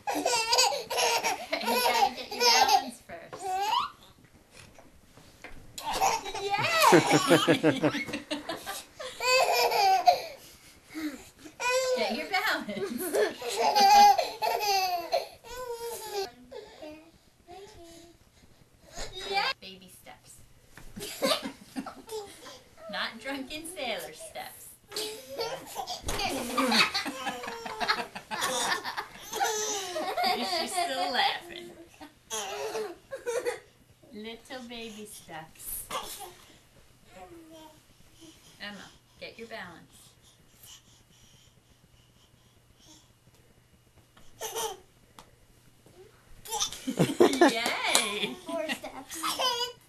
You gotta get your balance first. Yay! Get your balance. Yeah. Baby steps. Not drunken sailor steps. She's still laughing. Little baby steps. Emma, get your balance. Yay! 4 steps.